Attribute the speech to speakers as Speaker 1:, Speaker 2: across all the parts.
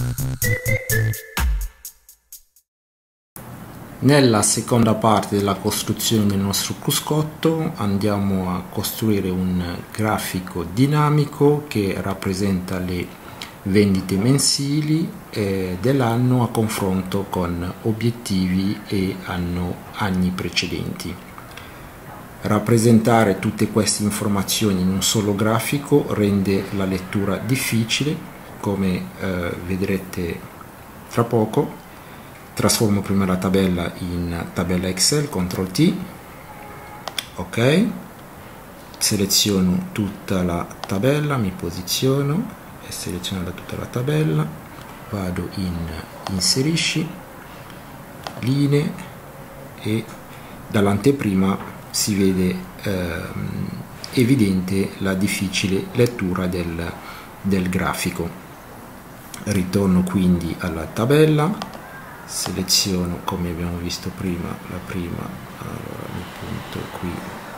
Speaker 1: Nella seconda parte della costruzione del nostro cruscotto andiamo a costruire un grafico dinamico che rappresenta le vendite mensili dell'anno a confronto con obiettivi e anni precedenti. Rappresentare tutte queste informazioni in un solo grafico rende la lettura difficile, come vedrete tra poco. Trasformo prima la tabella in tabella Excel, CTRL T, ok, seleziono tutta la tabella, mi posiziono e seleziono tutta la tabella, vado in inserisci, linee e dall'anteprima si vede evidente la difficile lettura del grafico. Ritorno quindi alla tabella, seleziono come abbiamo visto prima la prima, allora mi punto qui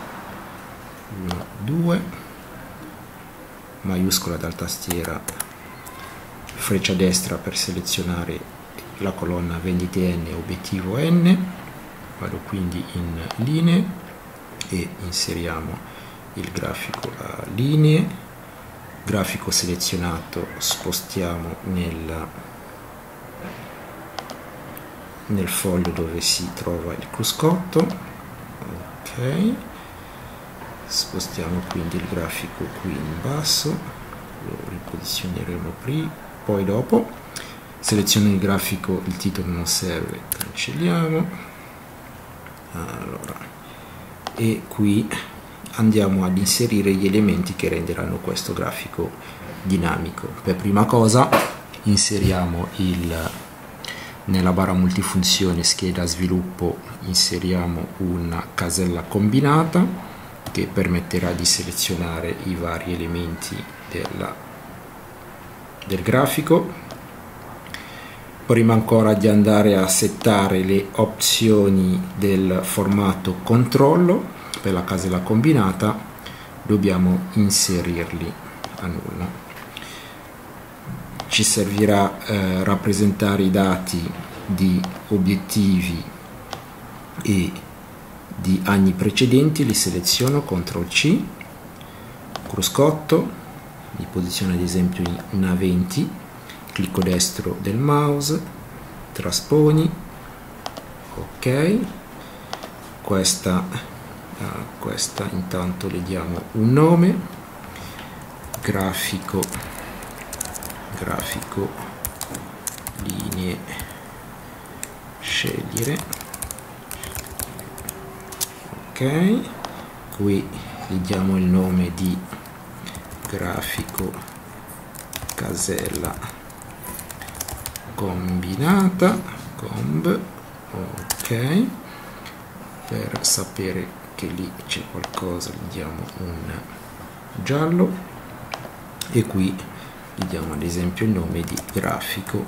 Speaker 1: 1 2, maiuscola dal tastiera, freccia destra per selezionare la colonna vendite N, obiettivo N, vado quindi in linee e inseriamo il grafico a linee, grafico selezionato, spostiamo nel foglio dove si trova il cruscotto, ok, spostiamo quindi il grafico qui in basso, lo riposizioneremo poi dopo, seleziono il grafico, il titolo non serve, cancelliamo, allora, e qui andiamo ad inserire gli elementi che renderanno questo grafico dinamico. Per prima cosa inseriamo nella barra multifunzione scheda sviluppo, inseriamo una casella combinata che permetterà di selezionare i vari elementi del grafico. Prima ancora di andare a settare le opzioni del formato controllo per la casella combinata, dobbiamo inserirli a nulla. Ci servirà rappresentare i dati di obiettivi e di anni precedenti, li seleziono, CTRL C, cruscotto, mi posiziono ad esempio in A20, clicco destro del mouse, trasponi, ok, questa intanto le diamo un nome, grafico linee scegliere, ok, qui gli diamo il nome di grafico casella combinata, comb, ok, per sapere che lì c'è qualcosa gli diamo un giallo e qui gli diamo ad esempio il nome di grafico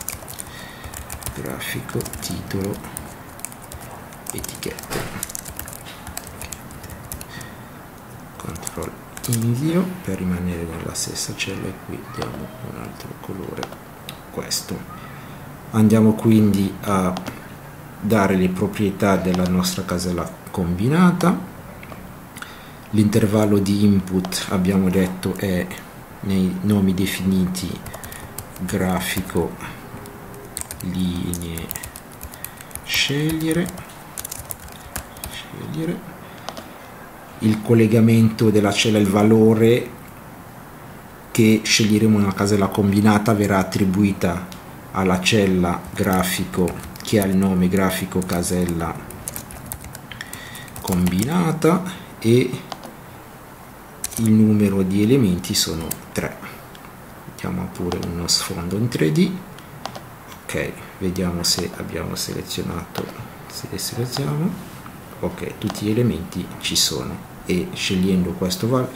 Speaker 1: titolo etichette, CTRL invio per rimanere nella stessa cella e qui diamo un altro colore, questo. Andiamo quindi a dare le proprietà della nostra casella combinata. L'intervallo di input abbiamo detto è nei nomi definiti grafico linee scegliere, il collegamento della cella, il valore che sceglieremo nella casella combinata verrà attribuita alla cella grafico che ha il nome grafico casella combinata e il numero di elementi sono 3. Mettiamo pure uno sfondo in 3D, ok, vediamo se abbiamo selezionato, se li selezioniamo, ok, tutti gli elementi ci sono e scegliendo questo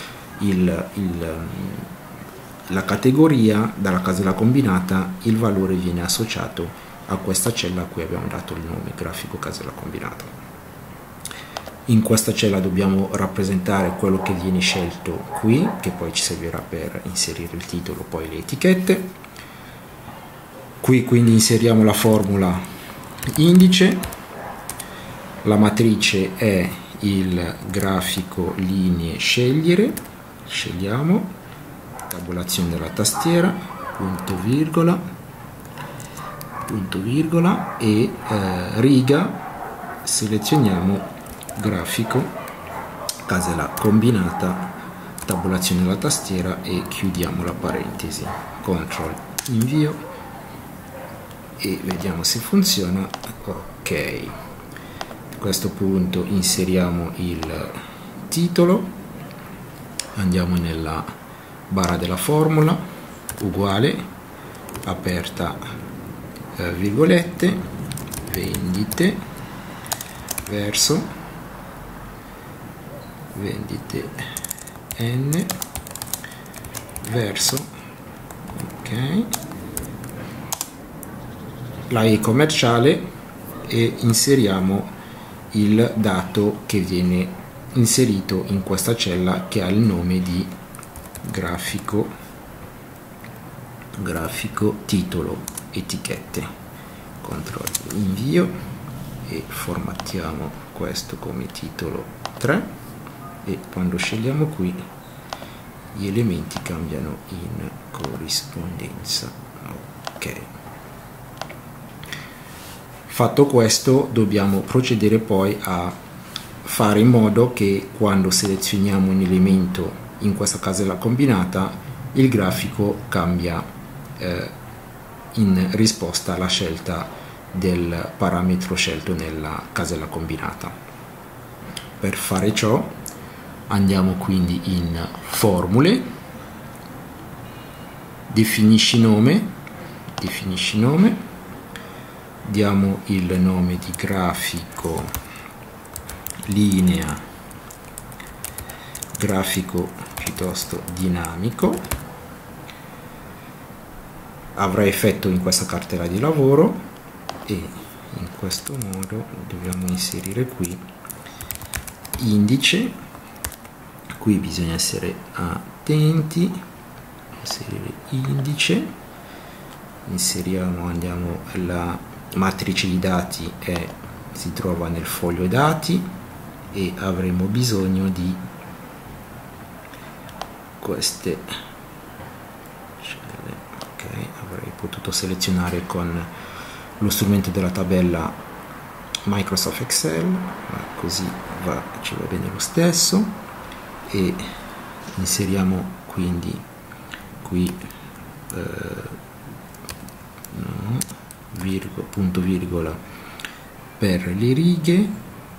Speaker 1: la categoria dalla casella combinata, il valore viene associato a questa cella a cui abbiamo dato il nome grafico casella combinata. In questa cella dobbiamo rappresentare quello che viene scelto qui, che poi ci servirà per inserire il titolo, poi le etichette. Qui quindi inseriamo la formula indice, la matrice è il grafico linee scegliere, scegliamo, tabulazione della tastiera, punto virgola e riga, selezioniamo grafico, casella combinata, tabulazione della tastiera e chiudiamo la parentesi, CTRL invio e vediamo se funziona. Ok, a questo punto inseriamo il titolo, andiamo nella barra della formula, uguale, aperta virgolette, vendite verso vendite n verso, ok, la E commerciale, e inseriamo il dato che viene inserito in questa cella che ha il nome di grafico titolo etichette. CTRL invio e formattiamo questo come titolo 3 e quando scegliamo qui gli elementi cambiano in corrispondenza. Ok, fatto questo dobbiamo procedere poi a fare in modo che quando selezioniamo un elemento in questa casella combinata il grafico cambia in risposta alla scelta del parametro scelto nella casella combinata. Per fare ciò andiamo quindi in formule, definisci nome, diamo il nome di grafico linea, grafico piuttosto dinamico, avrà effetto in questa cartella di lavoro e in questo modo dobbiamo inserire qui indice, qui bisogna essere attenti, inserire indice, inseriamo, andiamo, la matrice di dati si trova nel foglio dati e avremo bisogno di queste celle. Ok, avrei potuto selezionare con lo strumento della tabella Microsoft Excel, ma così ci va bene lo stesso, e inseriamo quindi qui punto virgola per le righe,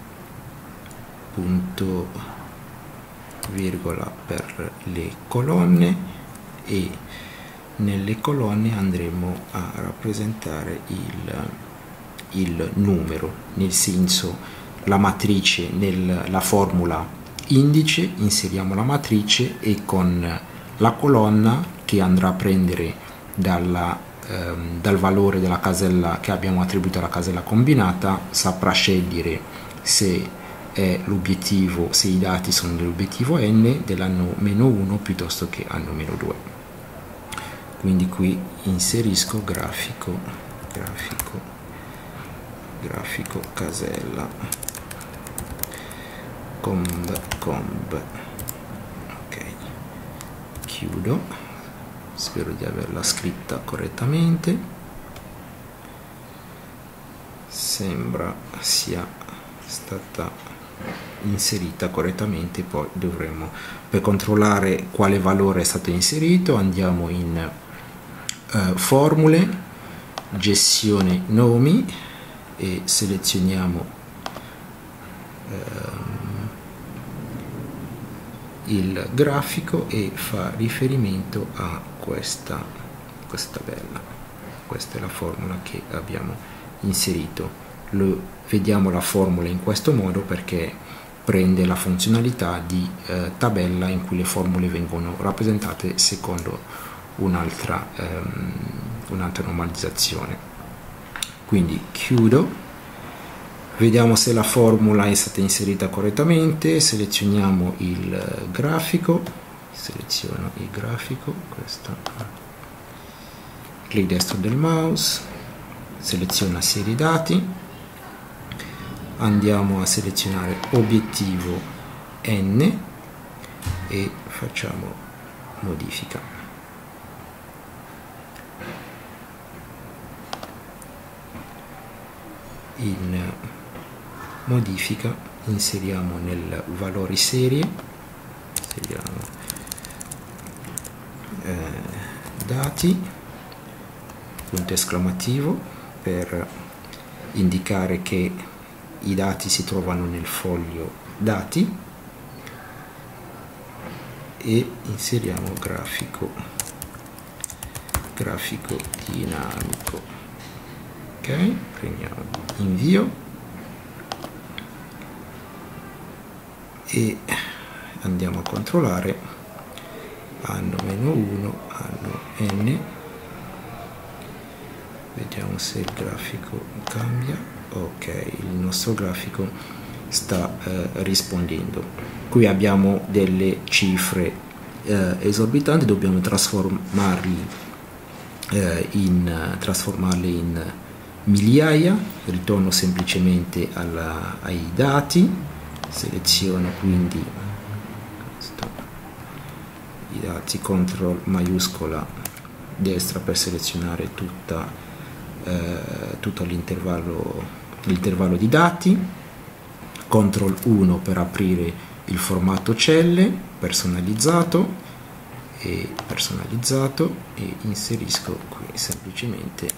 Speaker 1: punto virgola per le colonne, e nelle colonne andremo a rappresentare il numero, nel senso la matrice nella formula indice inseriamo la matrice e con la colonna che andrà a prendere dal valore della casella che abbiamo attribuito alla casella combinata saprà scegliere se è l'obiettivo, se i dati sono dell'obiettivo n dell'anno -1 piuttosto che anno -2. Quindi qui inserisco grafico casella comb, ok, chiudo, spero di averla scritta correttamente, sembra sia stata inserita correttamente. Poi dovremo, per controllare quale valore è stato inserito, andiamo in formule, gestione nomi e selezioniamo il grafico e fa riferimento a questa tabella. Questa è la formula che abbiamo inserito. Vediamo la formula in questo modo perché prende la funzionalità di tabella in cui le formule vengono rappresentate secondo un'altra normalizzazione. Quindi chiudo, vediamo se la formula è stata inserita correttamente, selezioniamo il grafico, seleziono il grafico, questo clic destro del mouse, seleziona serie dati, andiamo a selezionare obiettivo N e facciamo modifica. In modifica inseriamo nel valori serie, inseriamo dati, punto esclamativo, per indicare che i dati si trovano nel foglio dati, e inseriamo grafico dinamico. Ok, premiamo invio e andiamo a controllare anno -1, anno N, vediamo se il grafico cambia. Ok, il nostro grafico sta rispondendo. Qui abbiamo delle cifre esorbitanti, dobbiamo trasformarle in migliaia. Ritorno semplicemente ai dati, seleziono quindi i dati, CTRL maiuscola destra per selezionare tutto l'intervallo di dati, CTRL 1 per aprire il formato celle personalizzato, e inserisco qui semplicemente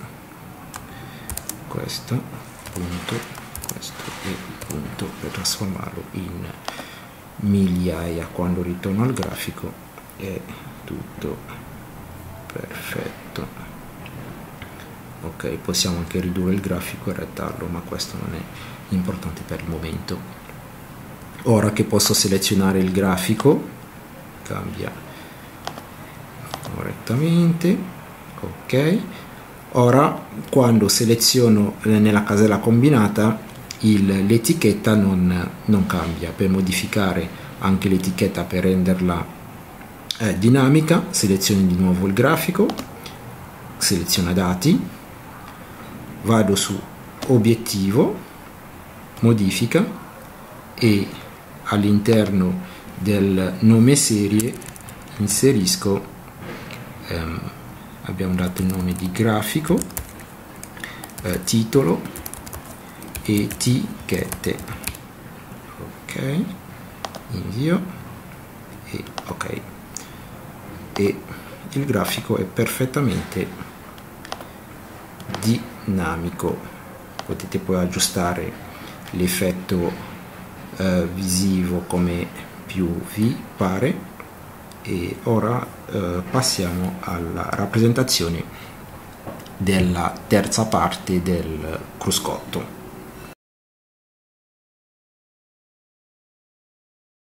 Speaker 1: questo punto e punto per trasformarlo in migliaia. Quando ritorno al grafico è tutto perfetto. Ok, possiamo anche ridurre il grafico e rettarlo, ma questo non è importante per il momento. Ora che posso selezionare il grafico, cambia correttamente. Ok, ora quando seleziono nella casella combinata l'etichetta non cambia. Per modificare anche l'etichetta, per renderla dinamica, seleziono di nuovo il grafico, seleziono dati, vado su obiettivo, modifica, e all'interno del nome serie inserisco, abbiamo dato il nome di grafico, titolo, etichette. Ok, invio e ok, e il grafico è perfettamente dinamico. Potete poi aggiustare l'effetto visivo come più vi pare. E ora passiamo alla rappresentazione della terza parte del cruscotto.